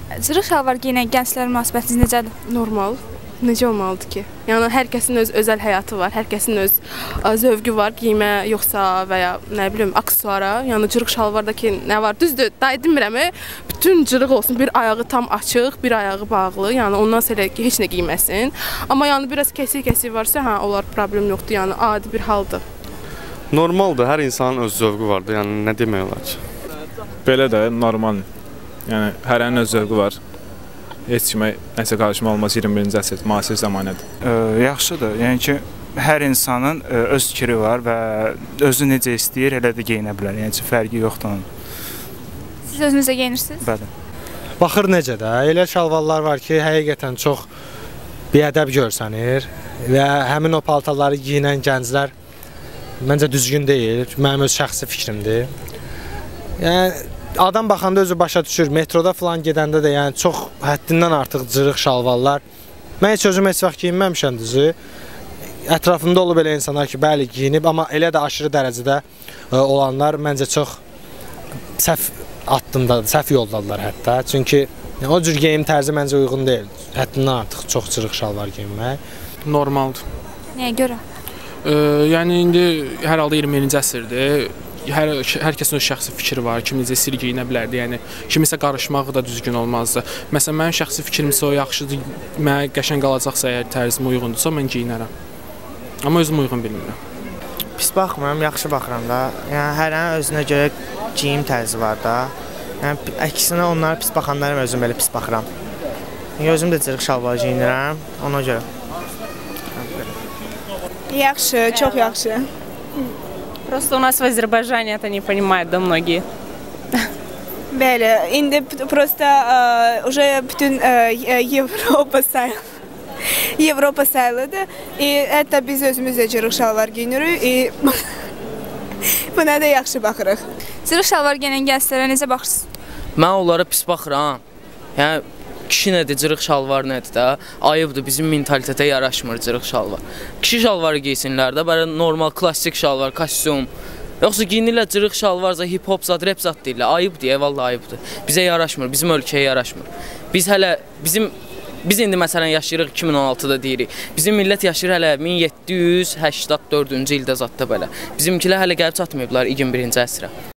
Cırıq şalvar geyinən gənclərin münasibətiniz necədir? Normal. Necə olmalıdır ki? Yəni hər kəsin öz özəl həyatı var, hər kəsin öz zövqü var, qiymə yoxsa və ya nə bilim aksesuara. Yəni cırıq şalvardakı nə var? Düzdür, day demirəm, bütün cırıq olsun, bir ayağı tam açıq, bir ayağı bağlı. Yəni ondan sonra heç nə giyməsin. Amma yəni biraz kəsik varsa, hə, olar problem yoxdur. Yəni adi bir haldır. Normaldır, hər insanın öz zövqü vardır. Yəni nə demək olar ki? Belə də normal. Yəni hərənin öz zövqü var. Heç kimə nəsə qarışma olmaz 21-ci əsr, müasir zamanədir. Yaxşıdır. Yəni ki, hər insanın öz fikri var və özü necə istəyir, elə də geyinə bilər. Yəni ki, fərqi yoxdur onun. Siz özünüzə geyinirsiniz? Bəli. Baxır necə də, elə şalvarlar var ki, həqiqətən çox biədəb görsənir və həmin o paltarları giyinən gənclər məncə düzgün deyil. Mənim öz şəxsi fikrimdir. Yəni adam baxanda özü başa düşür, metroda falan gedəndə də yəni çox həddindən artıq cırıq şalvarlar. Mən heç özüm heç vaxt giyinməmişəm düzü. Ətrafımda olub elə insanlar ki, bəli giyinib, amma elə də aşırı dərəcədə olanlar məncə çox səhv addımdadır, səhv yoldadılar hətta. Çünki o cür geyim tərzi məncə uyğun deyil. Həddindən artıq çox cırıq şalvar geyinmək. Normaldır. Nəyə görə? Yəni indi hər halda 21-ci əsrdir. Hər kəsin öz şəxsi fikri var, kim necə istəyir geyinə bilərdi, yəni kimisə qarışmağı da düzgün olmazdı. Məsələn, mənim şəxsi fikrimsə o yaxşıdır, mənə qəşəng qalacaqsa, əgər tərzimə uyğundursa, mən geyinərəm. Amma özüm uyğun bilmirəm. Pis baxmıram, yaxşı baxıram da. Yəni hərənin özünə görə geyim tərzi var da. Yəni əksinə onlara pis baxanlara özüm belə pis baxıram. Yəni özüm də cırıq şalvar geyinirəm, ona görə. Yaxşı, çox yaxşı. Просто у нас в Азербайджане это не понимают, да, многие. Bəli, indi prosta уже bütün Avropa sayılıdır. Hətta biz özümüz də cırıq şalvar geyinirik. Buna da yaxşı baxırıq. Cırıq şalvar geyinən gənclərə necə baxırsınız? Mən onlara pis baxıram. Yəni kişi nədir, cırıq şalvar nədir də? Ayıbdır, bizim mentalitetə yaraşmır cırıq şalvar. Kişi şalvarı geysinlər də, belə normal, klassik şalvar, kostyum. Yoxsa giyinirlər cırıq şalvarca, hip-hop zat, rap zat deyirlər. Ayıbdır, vallahi ayıbdır. Bizə yaraşmır, bizim ölkəyə yaraşmır. Biz indi məsələn yaşayırıq 2016-da deyirik. Bizim millət yaşayır hələ 1784-cü ildə zatda belə. Bizimkilər hələ gəlib çatmayıblar 21-ci əsrə.